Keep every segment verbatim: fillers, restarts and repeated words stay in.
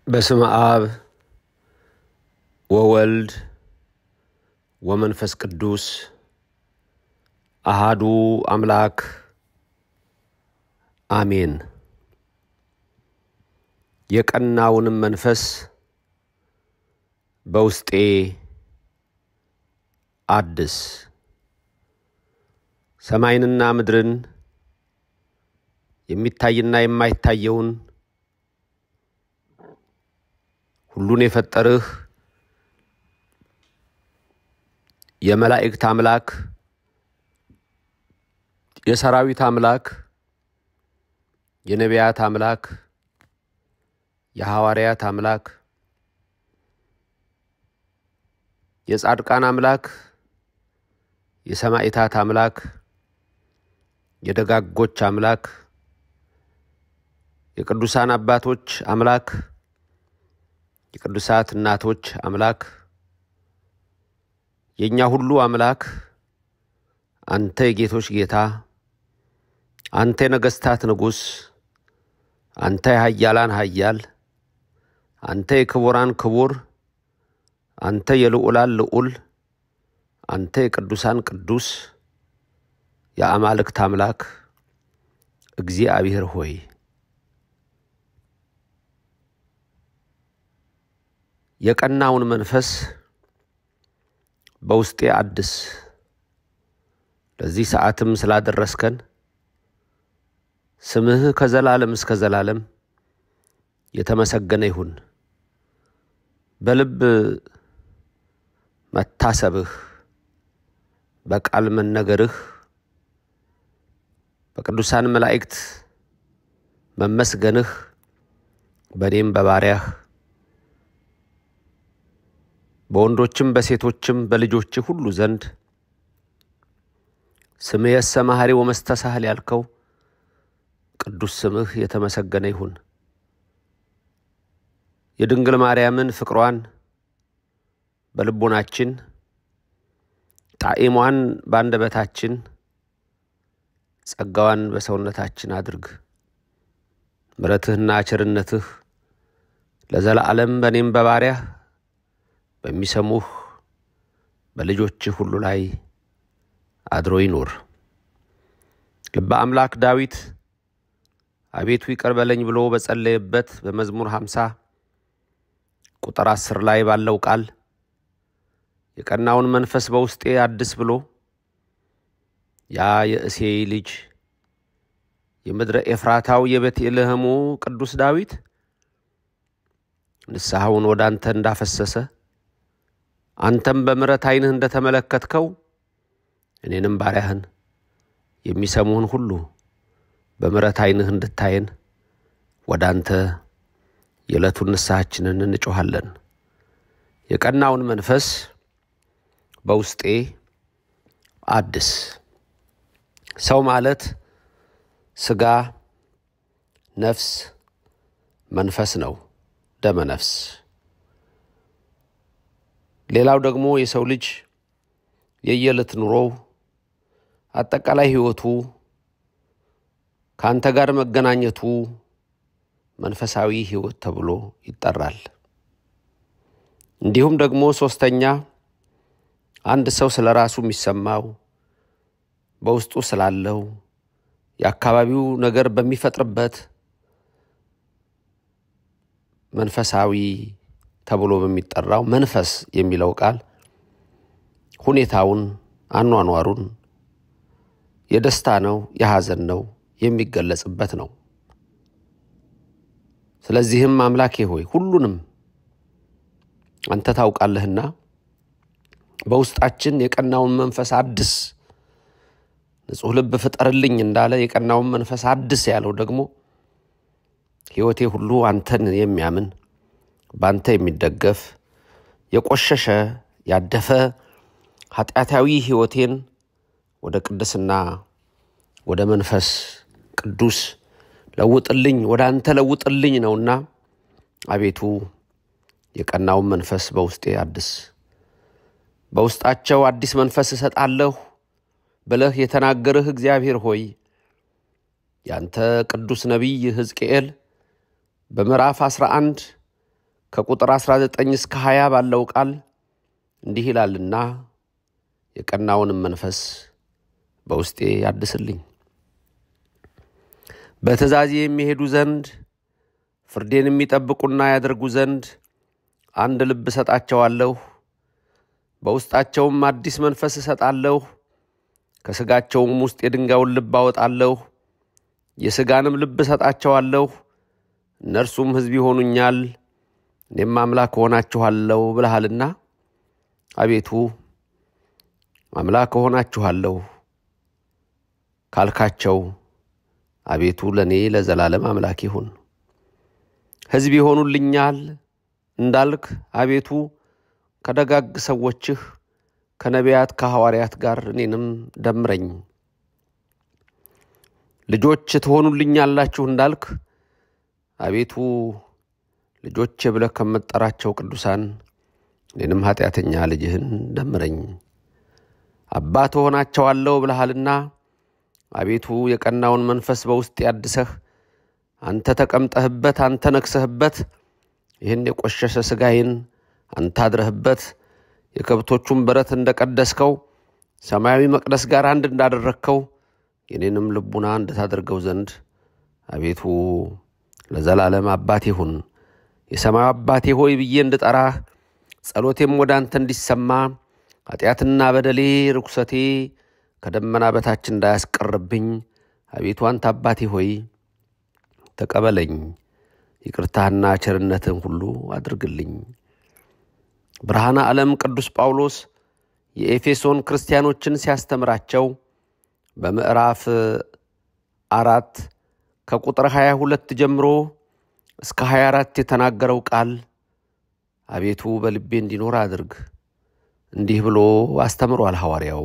በስመ አብ ወወልድ ወመንፈስ ቅዱስ አሃዱ አምላክ አሜን። የቀናውንም መንፈስ በውስጤ አድስ። ሰማይንና ምድርን የሚታይና የማይታየውን ሁሉን የፈጠርህ የመላእክት አምላክ የሰራዊት አምላክ የነቢያት አምላክ የሐዋርያት አምላክ የጻድቃን አምላክ የሰማዕታት አምላክ የደጋጎች አምላክ የቅዱሳን አባቶች አምላክ የቅዱሳት እናቶች አምላክ የኛ ሁሉ አምላክ አንተ የጌቶች ጌታ አንተ የነገስታት ንጉስ አንተ የኃያላን ኃያል አንተ የክቡራን ክቡር አንተ የልዑላን ልዑል አንተ የቅዱሳን ቅዱስ የአማልክት አምላክ እግዚአብሔር ሆይ የቀናውን መንፈስ በውስጤ አድስ። ለዚህ ሰዓትም ስላደረስከን ስምህ ከዘላለም እስከ ዘላለም የተመሰገነ ይሁን። በልብ መታሰብህ በቃል መነገርህ በቅዱሳን መላእክት መመስገንህ በኔም በባሪያህ በወንዶችም በሴቶችም በልጆች ሁሉ ዘንድ ስምህ የሰማህሪ ወመስተሳህል ያልከው ቅዱስ ስምህ የተመሰገነ ይሁን። የድንግል ማርያምን ፍቅሯን በልቦናችን ጣዕሟን በአንደበታችን ጸጋዋን በሰውነታችን አድርግ። ምሕረትህና ቸርነትህ ለዘላለም በኔም በባሪያህ በሚሰሙህ በልጆችህ ሁሉ ላይ አድሮ ይኖር። ልበ አምላክ ዳዊት አቤቱ ይቅር በለኝ ብሎ በጸለየበት በመዝሙር ሃምሳ ቁጥር አስር ላይ ባለው ቃል የቀናውን መንፈስ በውስጤ አድስ ብሎ ያ የእሴይ ልጅ የምድረ ኤፍራታው የቤተልሔሙ ቅዱስ ዳዊት ንስሐውን ወደ አንተ እንዳፈሰሰ አንተም በምሕረት ዓይንህ እንደተመለከትከው እኔንም ባሪያህን የሚሰሙህን ሁሉ በምሕረት ዓይንህ እንድታየን ወደ አንተ የዕለቱን ንስሐችንን እንጮኻለን። የቀናውን መንፈስ በውስጤ አድስ። ሰው ማለት ሥጋ፣ ነፍስ፣ መንፈስ ነው፣ ደመ ነፍስ። ሌላው ደግሞ የሰው ልጅ የየዕለት ኑሮው አጠቃላይ ሕይወቱ ካንተ ጋር መገናኘቱ መንፈሳዊ ሕይወት ተብሎ ይጠራል። እንዲሁም ደግሞ ሶስተኛ አንድ ሰው ስለራሱ የሚሰማው በውስጡ ስላለው የአካባቢው ነገር በሚፈጥርበት መንፈሳዊ ተብሎ በሚጠራው መንፈስ የሚለው ቃል ሁኔታውን አኗኗሩን የደስታ ነው የሐዘን ነው የሚገለጽበት ነው። ስለዚህም አምላኬ ሆይ ሁሉንም አንተ ታውቃለህና በውስጣችን የቀናውን መንፈስ አድስ፣ ንጹሕ ልብ ፍጠርልኝ እንዳለ የቀናውን መንፈስ አድስ ያለው ደግሞ ሕይወቴ ሁሉ አንተን የሚያምን ባንተ የሚደገፍ የቆሸሸ ያደፈ ኃጢአታዊ ሕይወቴን ወደ ቅድስና ወደ መንፈስ ቅዱስ ለውጥልኝ ወደ አንተ ለውጥልኝ ነውና አቤቱ የቀናውን መንፈስ በውስጤ አድስ። በውስጣቸው አዲስ መንፈስ እሰጣለሁ ብለህ የተናገርህ እግዚአብሔር ሆይ ያንተ ቅዱስ ነቢይ ሕዝቅኤል በምዕራፍ አስራ አንድ ከቁጥር አስራ ዘጠኝ እስከ ሃያ ባለው ቃል እንዲህ ይላልና የቀናውን መንፈስ በውስጤ ያድስልኝ በትእዛዜ የሚሄዱ ዘንድ ፍርዴን የሚጠብቁና ያደርጉ ዘንድ አንድ ልብ ሰጣቸዋለሁ በውስጣቸውም አዲስ መንፈስ ሰጣለሁ ከስጋቸውም ውስጥ የድንጋዩን ልብ አወጣለሁ የስጋንም ልብ ሰጣቸዋለሁ እነርሱም ሕዝብ ይሆኑኛል እኔም አምላክ ሆናችኋለሁ ብለሃልና አቤቱ አምላክ ሆናችኋለሁ ካልካቸው አቤቱ ለኔ ለዘላለም አምላክ ይሁን ሕዝብ ይሆኑልኛል እንዳልክ አቤቱ ከደጋግ ሰዎችህ ከነቢያት ከሐዋርያት ጋር እኔንም ደምረኝ ልጆች ትሆኑልኛላችሁ እንዳልክ አቤቱ ልጆች ብለህ ከመጠራቸው ቅዱሳን እኔንም ኃጢአተኛ ልጅህን ደምረኝ አባት ሆናቸዋለሁ ብለሃልና አቤቱ የቀናውን መንፈስ በውስጥ ያድሰህ አንተ ተቀምጠህበት አንተ ነክሰህበት ይህን የቆሸሸ ስጋዬን አንተ አድረህበት የከብቶቹን በረት እንደቀደስከው ሰማያዊ መቅደስ ጋር አንድ እንዳደረግከው የኔንም ልቡና እንድታደርገው ዘንድ አቤቱ ለዘላለም አባቴ ሁን የሰማዩ አባቴ ሆይ ብዬ እንድጠራህ ጸሎቴም ወደ አንተ እንዲሰማ ኃጢአትና በደሌ ርኩሰቴ ከደመና በታች እንዳያስቀርብኝ አቤቱ አንተ አባቴ ሆይ ተቀበለኝ ይቅርታህና ቸርነትህን ሁሉ አድርግልኝ ብርሃነ ዓለም ቅዱስ ጳውሎስ የኤፌሶን ክርስቲያኖችን ሲያስተምራቸው በምዕራፍ አራት ከቁጥር ሃያ ሁለት ጀምሮ እስከ ሃያ አራት የተናገረው ቃል አቤቱ በልቤ እንዲኖር አድርግ እንዲህ ብሎ አስተምሯል ሐዋርያው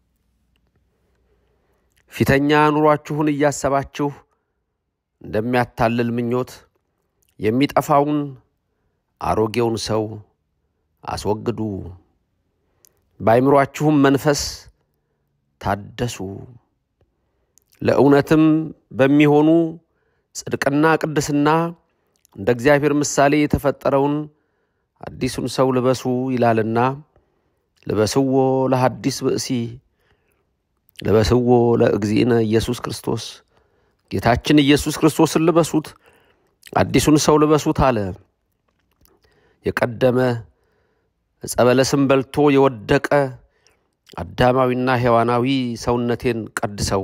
ፊተኛ ኑሯችሁን እያሰባችሁ እንደሚያታልል ምኞት የሚጠፋውን አሮጌውን ሰው አስወግዱ በአይምሮአችሁም መንፈስ ታደሱ ለእውነትም በሚሆኑ ጽድቅና ቅድስና እንደ እግዚአብሔር ምሳሌ የተፈጠረውን አዲሱን ሰው ልበሱ ይላልና ልበስዎ ለሐዲስ ብእሲ ልበስዎ ለእግዚእነ ኢየሱስ ክርስቶስ ጌታችን ኢየሱስ ክርስቶስን ልበሱት አዲሱን ሰው ልበሱት አለ የቀደመ ጸበለስም በልቶ የወደቀ አዳማዊና ሔዋናዊ ሰውነቴን ቀድሰው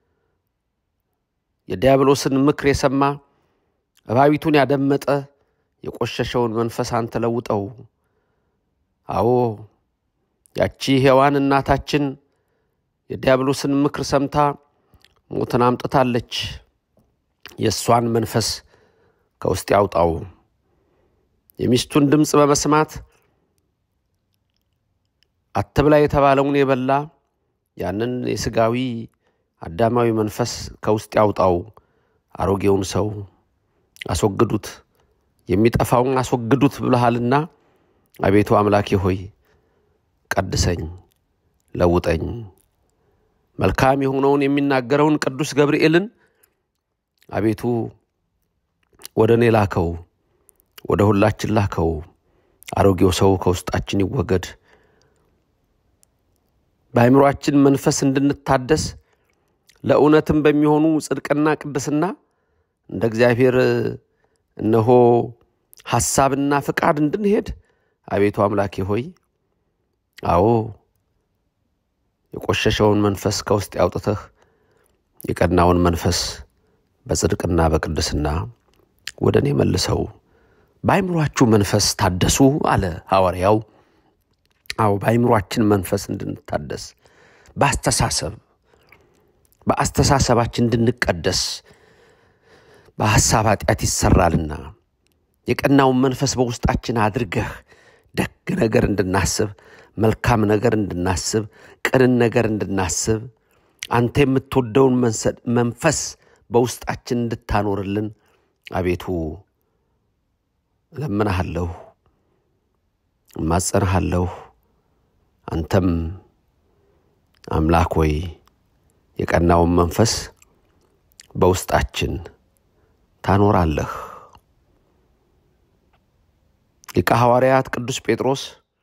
የዲያብሎስን ምክር የሰማ እባቢቱን ያደመጠ የቆሸሸውን መንፈስ አንተ ለውጠው አዎ ያቺ ሔዋን እናታችን የዲያብሎስን ምክር ሰምታ ሞትን አምጥታለች የሷን መንፈስ ከውስጥ ያውጣው የሚስቱን ድምጽ በመስማት አትብላ የተባለውን የበላ ያንን የስጋዊ አዳማዊ መንፈስ ከውስጥ ያውጣው አሮጌውን ሰው አስወግዱት የሚጠፋውን አስወግዱት ብለሃልና አቤቱ አምላኬ ሆይ ቀድሰኝ ለውጠኝ መልካም የሆነውን የሚናገረውን ቅዱስ ገብርኤልን አቤቱ ወደኔ ላከው ወደ ሁላችን ላከው አሮጌው ሰው ከውስጣችን ይወገድ በአይምሮአችን መንፈስ እንድንታደስ ለእውነትም በሚሆኑ ጽድቅና ቅድስና እንደ እግዚአብሔር እነሆ ሐሳብና ፍቃድ እንድንሄድ አቤቱ አምላኬ ሆይ አዎ የቆሸሸውን መንፈስ ከውስጥ ያውጥተህ የቀናውን መንፈስ በጽድቅና በቅድስና ወደኔ መልሰው በአይምሮአችሁ መንፈስ ታደሱ አለ ሐዋርያው አዎ በአይምሮአችን መንፈስ እንድንታደስ በአስተሳሰብ በአስተሳሰባችን እንድንቀደስ በሐሳብ ኃጢአት ይሰራልና የቀናውን መንፈስ በውስጣችን አድርገህ ደግ ነገር እንድናስብ መልካም ነገር እንድናስብ ቅን ነገር እንድናስብ አንተ የምትወደውን መንፈስ በውስጣችን እንድታኖርልን አቤቱ ለምንሃለሁ ማጸናሃለሁ አንተም አምላክ ሆይ የቀናውን መንፈስ በውስጣችን ታኖራለህ ሊቀ ሐዋርያት ቅዱስ ጴጥሮስ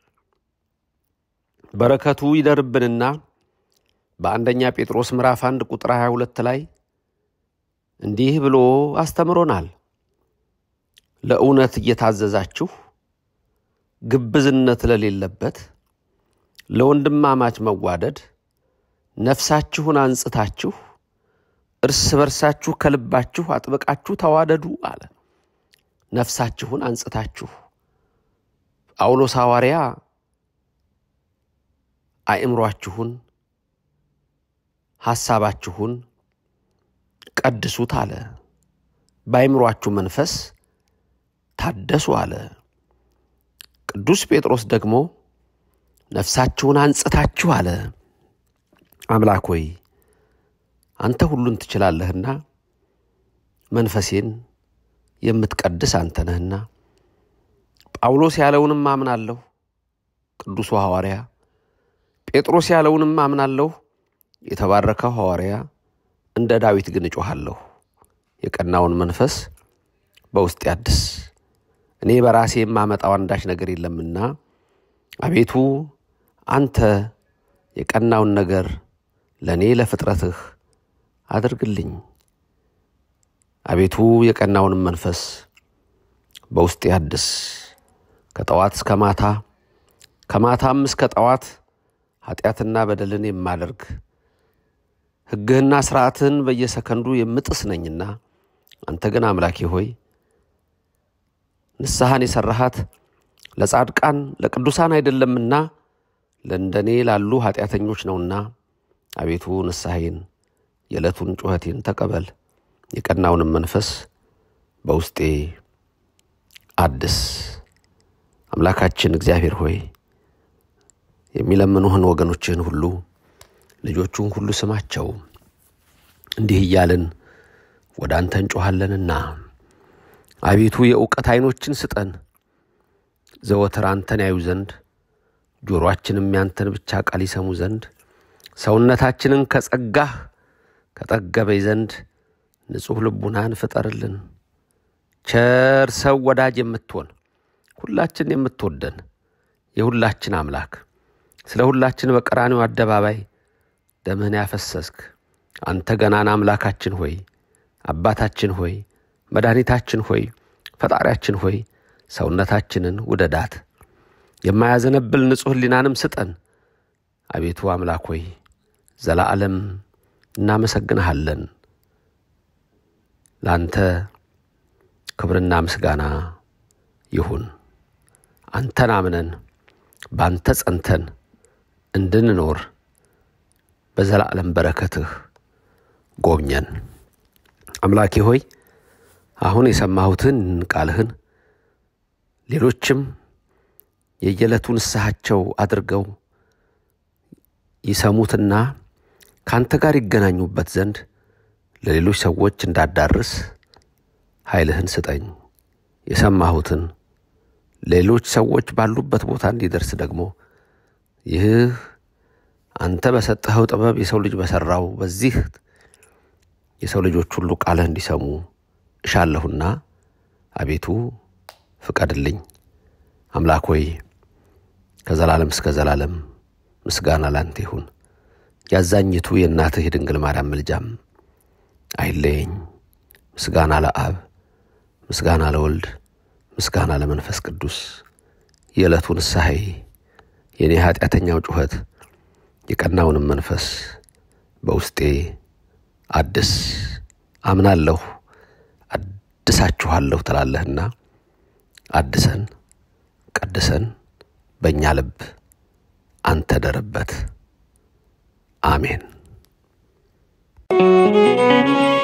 በረከቱ ይደርብንና በአንደኛ ጴጥሮስ ምዕራፍ አንድ ቁጥር ሃያ ሁለት ላይ እንዲህ ብሎ አስተምሮናል። ለእውነት እየታዘዛችሁ ግብዝነት ለሌለበት ለወንድማማች መዋደድ ነፍሳችሁን አንጽታችሁ እርስ በርሳችሁ ከልባችሁ አጥብቃችሁ ተዋደዱ አለ። ነፍሳችሁን አንጽታችሁ ጳውሎስ ሐዋርያ አእምሮአችሁን ሐሳባችሁን ቀድሱት አለ። በአእምሮአችሁ መንፈስ ታደሱ አለ። ቅዱስ ጴጥሮስ ደግሞ ነፍሳችሁን አንጽታችሁ አለ። አምላክ ሆይ አንተ ሁሉን ትችላለህና መንፈሴን የምትቀድስ አንተ ነህና ጳውሎስ ያለውንም አምናለሁ። ቅዱሱ ሐዋርያ ጴጥሮስ ያለውንም አምናለሁ። የተባረከው ሐዋርያ እንደ ዳዊት ግን እጮሃለሁ፣ የቀናውን መንፈስ በውስጤ አድስ። እኔ በራሴ የማመጣው አንዳች ነገር የለምና አቤቱ አንተ የቀናውን ነገር ለኔ ለፍጥረትህ አድርግልኝ። አቤቱ የቀናውን መንፈስ በውስጤ አድስ። ከጠዋት እስከ ማታ ከማታም እስከ ጠዋት ኃጢአትና በደልን የማደርግ ሕግህና ሥርዓትህን በየሰከንዱ የምጥስ ነኝና አንተ ግን አምላኬ ሆይ ንስሐን የሰራሃት ለጻድቃን ለቅዱሳን አይደለምና ለእንደኔ ላሉ ኃጢአተኞች ነውና አቤቱ ንስሐዬን የዕለቱን ጩኸቴን ተቀበል። የቀናውንም መንፈስ በውስጤ አድስ። አምላካችን እግዚአብሔር ሆይ የሚለምኑህን ወገኖችህን ሁሉ ልጆቹን ሁሉ ስማቸው። እንዲህ እያልን ወደ አንተ እንጮሃለንና አቤቱ የእውቀት ዓይኖችን ስጠን፣ ዘወትር አንተን ያዩ ዘንድ ጆሮአችንም ያንተን ብቻ ቃል ይሰሙ ዘንድ ሰውነታችንን ከጸጋህ ከጠገበይ ዘንድ ንጹሕ ልቡናን ፍጠርልን። ቸር ሰው ወዳጅ የምትሆን ሁላችን የምትወደን የሁላችን አምላክ ስለ ሁላችን በቀራንዮ አደባባይ ደምህን ያፈሰስክ አንተ ገናና አምላካችን ሆይ አባታችን ሆይ መድኃኒታችን ሆይ ፈጣሪያችን ሆይ ሰውነታችንን ውደዳት፣ የማያዘነብል ንጹሕ ሕሊናንም ስጠን። አቤቱ አምላክ ሆይ ዘላለም እናመሰግንሃለን። ላንተ ክብርና ምስጋና ይሁን። አንተን አምነን ባንተ ጸንተን እንድንኖር በዘላለም በረከትህ ጎብኘን። አምላኬ ሆይ አሁን የሰማሁትን ቃልህን ሌሎችም የየለቱን ንስሐቸው አድርገው ይሰሙትና ካንተ ጋር ይገናኙበት ዘንድ ለሌሎች ሰዎች እንዳዳርስ ኃይልህን ስጠኝ። የሰማሁትን ሌሎች ሰዎች ባሉበት ቦታ እንዲደርስ ደግሞ ይህ አንተ በሰጠኸው ጥበብ የሰው ልጅ በሰራው በዚህ የሰው ልጆች ሁሉ ቃልህ እንዲሰሙ እሻለሁና አቤቱ ፍቀድልኝ። አምላክ ሆይ ከዘላለም እስከ ዘላለም ምስጋና ላንተ ይሁን። ያዛኝቱ የእናትህ የድንግል ማርያም ምልጃም አይለየኝ። ምስጋና ለአብ፣ ምስጋና ለወልድ፣ ምስጋና ለመንፈስ ቅዱስ። የዕለቱ ንስሐዬ የኔ ኃጢአተኛው ጩኸት የቀናውንም መንፈስ በውስጤ አድስ። አምናለሁ አድሳችኋለሁ ትላለህና አድሰን ቀድሰን በእኛ ልብ አንተ ደርበት። አሜን።